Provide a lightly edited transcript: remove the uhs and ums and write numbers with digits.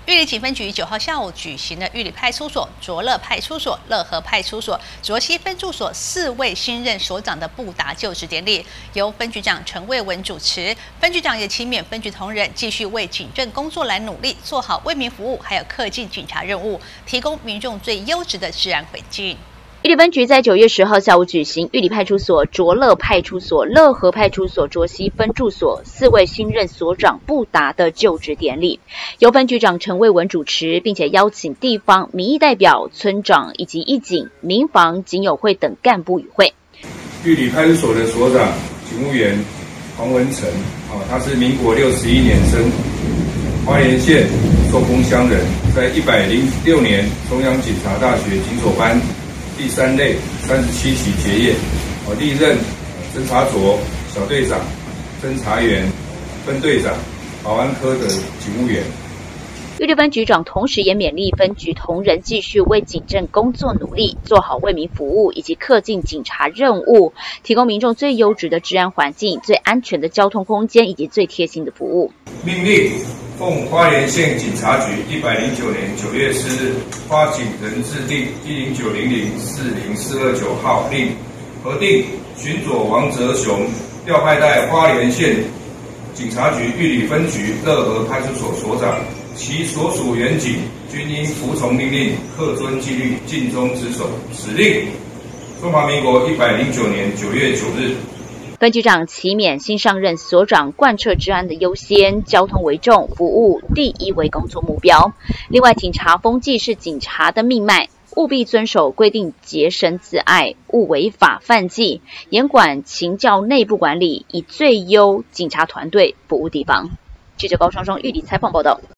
玉里警分局9号下午举行了玉里派出所、卓乐派出所、乐和派出所、卓溪分驻所4位新任所长的布达就职典礼，由分局长陈卫文主持。分局长也期勉分局同仁继续为警政工作来努力，做好为民服务，还有恪尽警察任务，提供民众最优质的治安环境。 玉里分局在9月10号下午举行玉里派出所、卓乐派出所、乐和派出所、卓溪分驻所4位新任所长布达的就职典礼，由分局长陈卫文主持，并且邀请地方民意代表、村长以及义警、民防、警友会等干部与会。 玉里派出所的所长警务员黄文成，他是民国61年生，花莲县寿丰乡人，在106年中央警察大学警所班第3类37期结业，历任侦查所小队长、侦查员、分队长、保安科的警务员。 玉里分局长同时也勉励分局同仁继续为警政工作努力，做好为民服务以及恪尽警察任务，提供民众最优质的治安环境、最安全的交通空间以及最贴心的服务。 命令奉花莲县警察局109年9月4日花警人制定109004049号令，核定巡佐王泽雄调派在花莲县警察局玉里分局乐和派出所所长，其所属员警均应服从命令，恪遵纪律，尽忠职守。此令中华民国109年9月9日。 分局长期勉新上任所长贯彻治安的优先，交通为重，服务第一为工作目标。另外，警察风纪是警察的命脉，务必遵守规定，洁身自爱，勿违法犯纪，严管勤教内部管理，以最优警察团队服务地方。记者高双双玉里采访报道。